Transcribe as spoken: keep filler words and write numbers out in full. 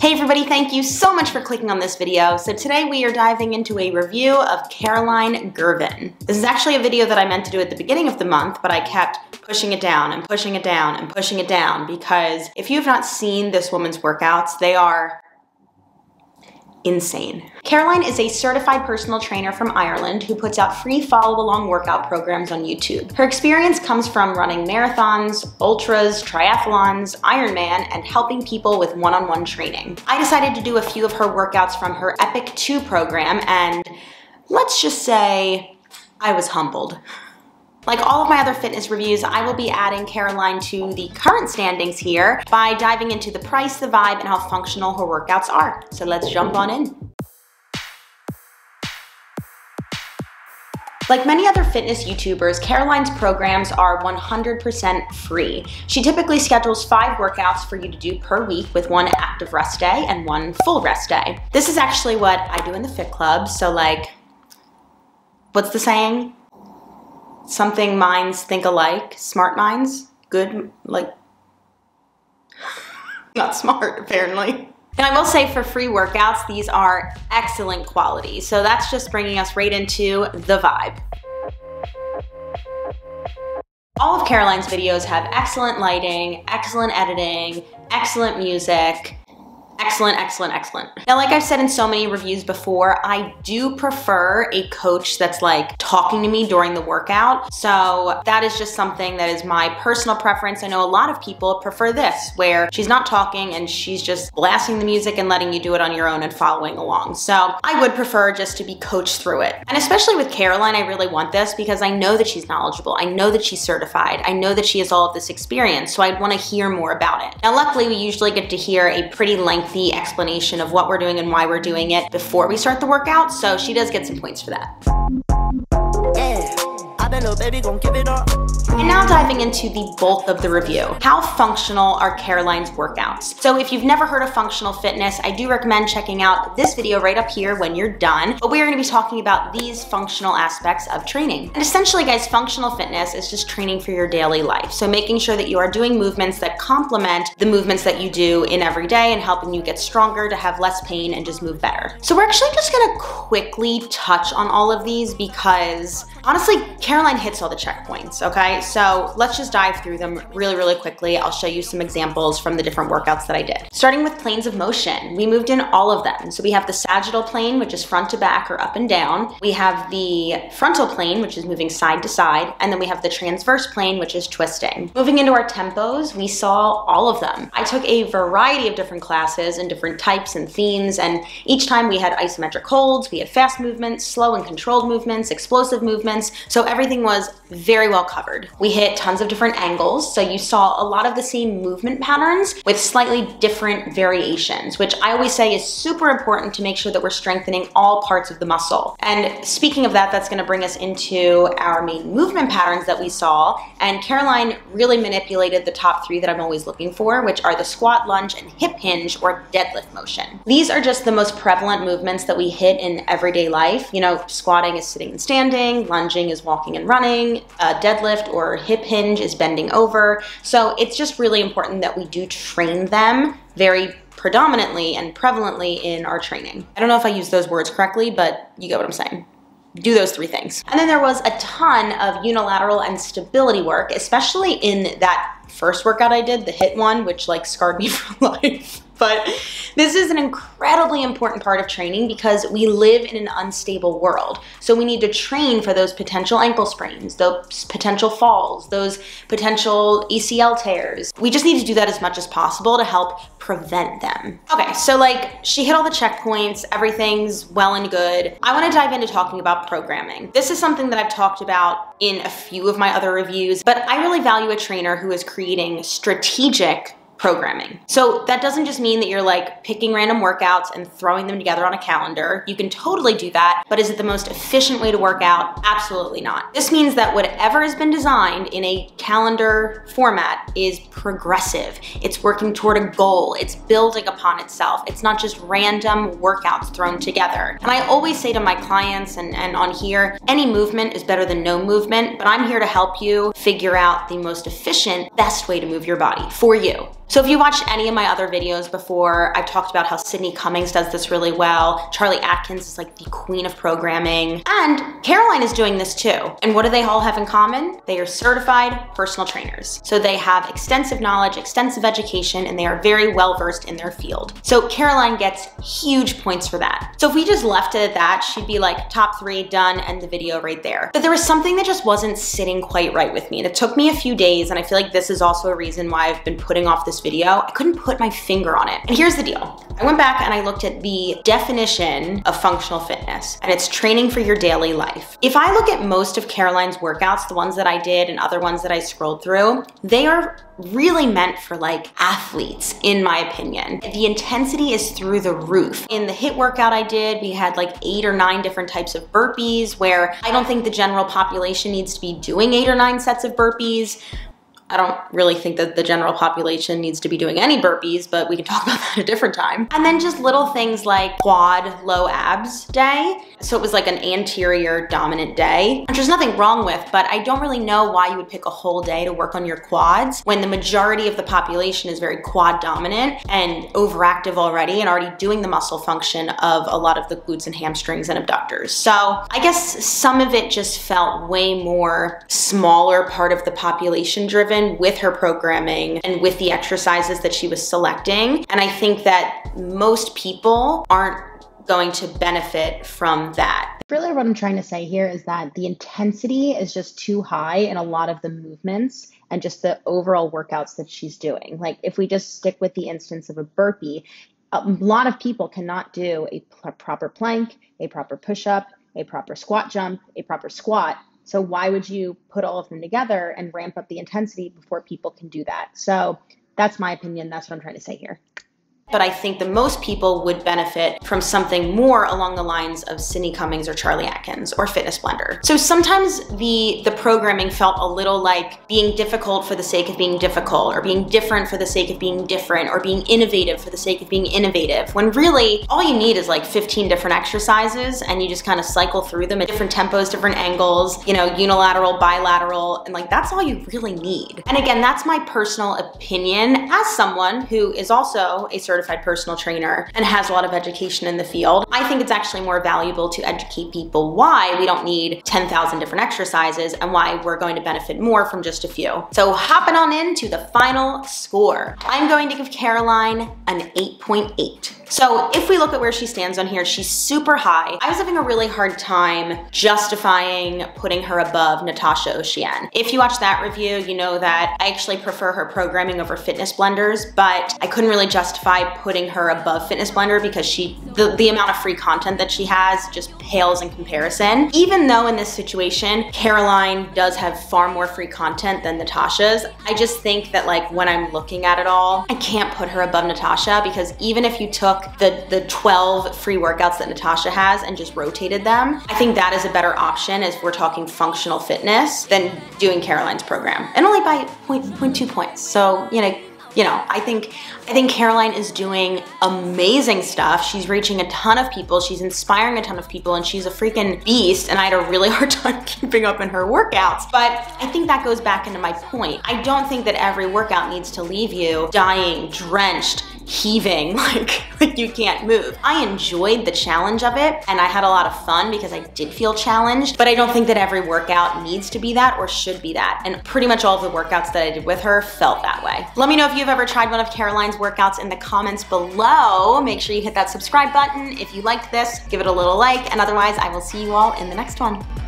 Hey everybody, thank you so much for clicking on this video. So today we are diving into a review of Caroline Girvan. This is actually a video that I meant to do at the beginning of the month, but I kept pushing it down and pushing it down and pushing it down because if you have not seen this woman's workouts, they are insane. Caroline is a certified personal trainer from Ireland who puts out free follow-along workout programs on YouTube. Her experience comes from running marathons, ultras, triathlons, Ironman, and helping people with one-on-one training. I decided to do a few of her workouts from her Epic two program, and let's just say I was humbled. Like all of my other fitness reviews, I will be adding Caroline to the current standings here by diving into the price, the vibe, and how functional her workouts are. So let's jump on in. Like many other fitness YouTubers, Caroline's programs are one hundred percent free. She typically schedules five workouts for you to do per week with one active rest day and one full rest day. This is actually what I do in the Fit Club. So like, what's the saying? Something minds think alike, smart minds, good, like, not smart apparently. And I will say for free workouts, these are excellent quality. So that's just bringing us right into the vibe. All of Caroline's videos have excellent lighting, excellent editing, excellent music. Excellent, excellent, excellent. Now, like I've said in so many reviews before, I do prefer a coach that's like talking to me during the workout. So that is just something that is my personal preference. I know a lot of people prefer this, where she's not talking and she's just blasting the music and letting you do it on your own and following along. So I would prefer just to be coached through it. And especially with Caroline, I really want this because I know that she's knowledgeable. I know that she's certified. I know that she has all of this experience. So I want to hear more about it. Now, luckily, we usually get to hear a pretty lengthy the explanation of what we're doing and why we're doing it before we start the workout, so she does get some points for that. Yeah, I bet little baby gon' give it up. And now diving into the bulk of the review. How functional are Caroline's workouts? So if you've never heard of functional fitness, I do recommend checking out this video right up here when you're done. But we're gonna be talking about these functional aspects of training. And essentially, guys, functional fitness is just training for your daily life. So making sure that you are doing movements that complement the movements that you do in every day and helping you get stronger, to have less pain, and just move better. So we're actually just gonna quickly touch on all of these because honestly, Caroline hits all the checkpoints, okay? So let's just dive through them really, really quickly. I'll show you some examples from the different workouts that I did. Starting with planes of motion, we moved in all of them. So we have the sagittal plane, which is front to back or up and down. We have the frontal plane, which is moving side to side. And then we have the transverse plane, which is twisting. Moving into our tempos, we saw all of them. I took a variety of different classes and different types and themes. And each time we had isometric holds, we had fast movements, slow and controlled movements, explosive movements. So everything was very well covered. We hit tons of different angles, so you saw a lot of the same movement patterns with slightly different variations, which I always say is super important to make sure that we're strengthening all parts of the muscle. And speaking of that, that's gonna bring us into our main movement patterns that we saw, and Caroline really manipulated the top three that I'm always looking for, which are the squat, lunge, and hip hinge or deadlift motion. These are just the most prevalent movements that we hit in everyday life. You know, squatting is sitting and standing, lunging is walking and running, uh, deadlift or hip hinge is bending over. So it's just really important that we do train them very predominantly and prevalently in our training. I don't know if I use those words correctly, but you get what I'm saying. Do those three things. And then there was a ton of unilateral and stability work, especially in that first workout I did, the HIIT one, which like scarred me for life. But this is an incredibly important part of training because we live in an unstable world. So we need to train for those potential ankle sprains, those potential falls, those potential A C L tears. We just need to do that as much as possible to help prevent them. Okay, so like she hit all the checkpoints, everything's well and good. I wanna dive into talking about programming. This is something that I've talked about in a few of my other reviews, but I really value a trainer who is creating strategic programming. So that doesn't just mean that you're like picking random workouts and throwing them together on a calendar. You can totally do that, but is it the most efficient way to work out? Absolutely not. This means that whatever has been designed in a calendar format is progressive. It's working toward a goal. It's building upon itself. It's not just random workouts thrown together. And I always say to my clients and, and on here, any movement is better than no movement, but I'm here to help you figure out the most efficient, best way to move your body for you. So if you watched any of my other videos before, I've talked about how Sydney Cummings does this really well. Charlie Atkins is like the queen of programming. And Caroline is doing this too. And what do they all have in common? They are certified personal trainers. So they have extensive knowledge, extensive education, and they are very well versed in their field. So Caroline gets huge points for that. So if we just left it at that, she'd be like top three, done, end the video right there. But there was something that just wasn't sitting quite right with me. And it took me a few days, and I feel like this is also a reason why I've been putting off this video. I couldn't put my finger on it. And here's the deal. I went back and I looked at the definition of functional fitness, and it's training for your daily life. If I look at most of Caroline's workouts, the ones that I did and other ones that I scrolled through, they are really meant for like athletes, in my opinion. The intensity is through the roof. In the HIIT workout I did, we had like eight or nine different types of burpees, where I don't think the general population needs to be doing eight or nine sets of burpees. I don't really think that the general population needs to be doing any burpees, but we can talk about that a different time. And then just little things like quad low abs day. So it was like an anterior dominant day, which there's nothing wrong with, but I don't really know why you would pick a whole day to work on your quads when the majority of the population is very quad dominant and overactive already and already doing the muscle function of a lot of the glutes and hamstrings and abductors. So I guess some of it just felt way more smaller part of the population driven with her programming and with the exercises that she was selecting. And I think that most people aren't going to benefit from that. Really what I'm trying to say here is that the intensity is just too high in a lot of the movements and just the overall workouts that she's doing. Like if we just stick with the instance of a burpee, a lot of people cannot do a proper plank, a proper push-up, a proper squat jump, a proper squat. So why would you put all of them together and ramp up the intensity before people can do that? So that's my opinion. That's what I'm trying to say here. But I think the most people would benefit from something more along the lines of Sydney Cummings or Charlie Atkins or Fitness Blender. So sometimes the, the programming felt a little like being difficult for the sake of being difficult, or being different for the sake of being different, or being innovative for the sake of being innovative, when really all you need is like fifteen different exercises and you just kind of cycle through them at different tempos, different angles, you know, unilateral, bilateral, and like that's all you really need. And again, that's my personal opinion as someone who is also a certified personal trainer and has a lot of education in the field. I think it's actually more valuable to educate people why we don't need ten thousand different exercises and why we're going to benefit more from just a few. So hopping on into the final score, I'm going to give Caroline an eight point eight. So if we look at where she stands on here, she's super high. I was having a really hard time justifying putting her above Natasha Ocean. If you watch that review, you know that I actually prefer her programming over Fitness Blenders, but I couldn't really justify putting her above Fitness Blender because she, the, the amount of free content that she has just pales in comparison. Even though in this situation, Caroline does have far more free content than Natasha's, I just think that like when I'm looking at it all, I can't put her above Natasha, because even if you took the, the twelve free workouts that Natasha has and just rotated them, I think that is a better option if we're talking functional fitness than doing Caroline's program. And only by zero point two points. So, you know, You know, I think I think Caroline is doing amazing stuff. She's reaching a ton of people. She's inspiring a ton of people, and she's a freaking beast. And I had a really hard time keeping up in her workouts. But I think that goes back into my point. I don't think that every workout needs to leave you dying, drenched, heaving, like, like you can't move. I enjoyed the challenge of it, and I had a lot of fun because I did feel challenged, but I don't think that every workout needs to be that or should be that. And pretty much all of the workouts that I did with her felt that way. Let me know if you've ever tried one of Caroline's workouts in the comments below. Make sure you hit that subscribe button. If you liked this, give it a little like, and otherwise I will see you all in the next one.